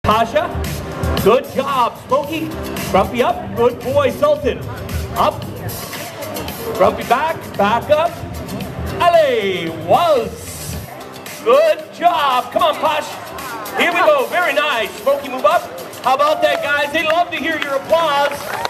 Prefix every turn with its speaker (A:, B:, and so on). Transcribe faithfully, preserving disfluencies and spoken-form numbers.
A: Tasha, good job. Smokey, Grumpy up. Good boy, Sultan. Up. Grumpy back, back up. Allez, was. Good job. Come on, Posh. Here we go. Very nice. Smokey, move up. How about that, guys? They love to hear your applause.